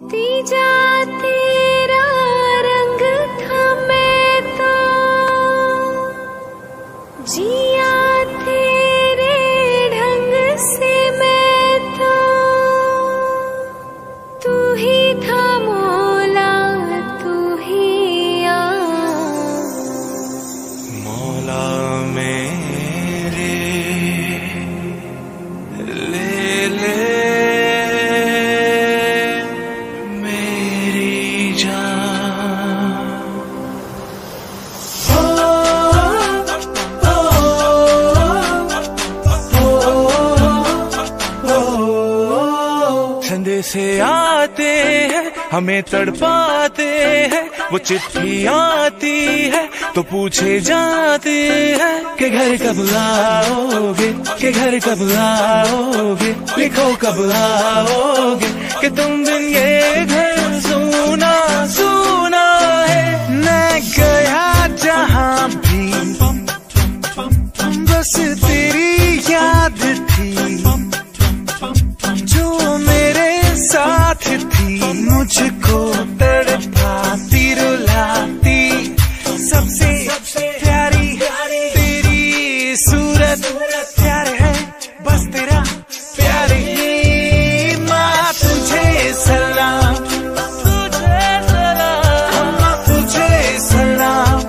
तीजा तेरा रंग था मैं तो जिया तेरे ढंग से मैं तो तू ही था मौला तू ही आ मौला मेरे ले ले से आते हैं हमें तड़पाते हैं, वो चिट्ठी आती है तो पूछे जाते हैं कि घर कब आओगे, कि घर कब आओगे, लिखो कब आओगे कि तुम बिन ये घर सूना सूना है। मैं गया जहाँ भी बस तेरी याद थी, जो मेरे साथ थी मुझको तड़पाती रुलाती, सबसे प्यारी तेरी सूरत प्यार है बस तेरा प्यार ही। माँ तुझे सलाम, तुझे सलाम, माँ तुझे सलाम।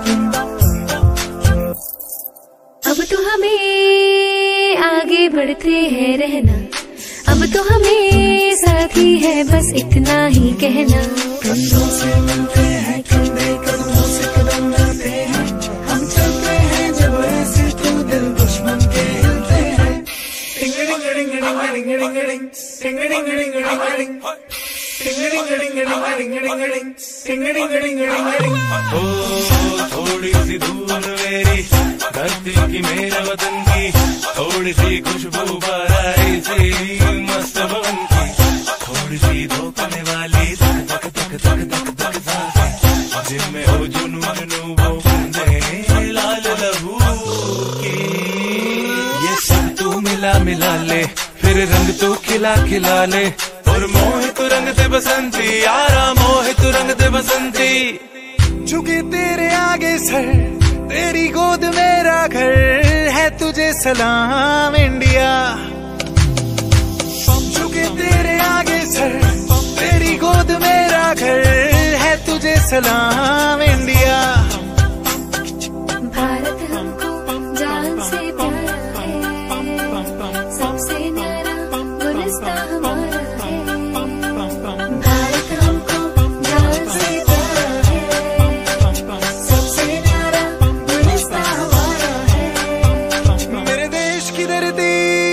अब तो हमें आगे बढ़ते हैं रहना, अब तो हमें साथी है बस इतना ही कहना। कंधों से मिलते हैं कंधे कदमों से कदम मिलते हैं, हम चलते हैं जब ऐसे तो दिल दुश्मन के हिलते हैं। थोड़ी सी दूर मेरी धरती की मेरे वतन की, थोड़ी सी खुशबू बराई सी मस्त बन की, थोड़ी सी धोखने वाली तक तक तक तक तक तक तक जिनमें हो जुनू जुनू वो बंदे लाल लहू की। ये सब तू मिला मिला ले फिर रंग तू खिला खिला ले, और मोहित रंग ते बसंती यारा मोहित रंग ते बसंती। झुके तेरे आगे सर तेरी गोद मेरा घर है, तुझे सलाम इंडिया। झुके तेरे आगे सर तेरी गोद मेरा घर है, तुझे सलाम इंडिया। भारत हमको जान से प्यारा है, सबसे न्यारा गुलिस्तां हमारा है। भारत हमको जान से प्यारा है, सबसे न्यारा गुलिस्तां हमारा है। मेरे देश की धरती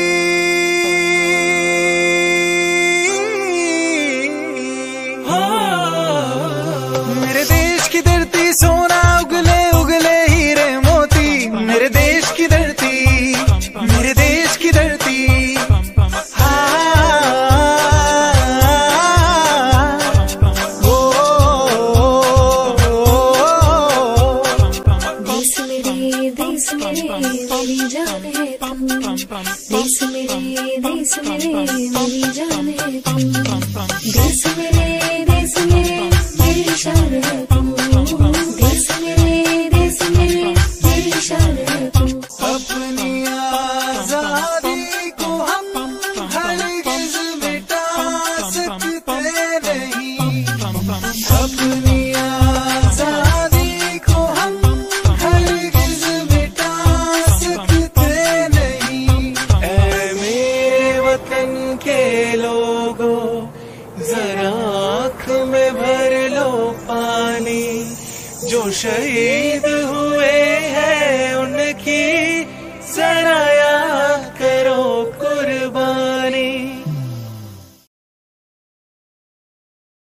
सोना उगले उगले हीरे मोती, मेरे देश की धरती मेरे देश की धरती। देश मेरे मेरी जान है तुम, देश मेरे मेरी जान है तुम, देश मेरे मेरी शान है तुम, देश मेरे मेरी शान है तुम। अपनी आजादी को हम हरगिज़ मिटा सकते नहीं, अपनी आजादी को हम हरगिज़ मिटा सकते नहीं। ऐ मेरे वतन के लोगों जरा आँख में भर लो पानी, जो शहीद हुए हैं उनकी जरा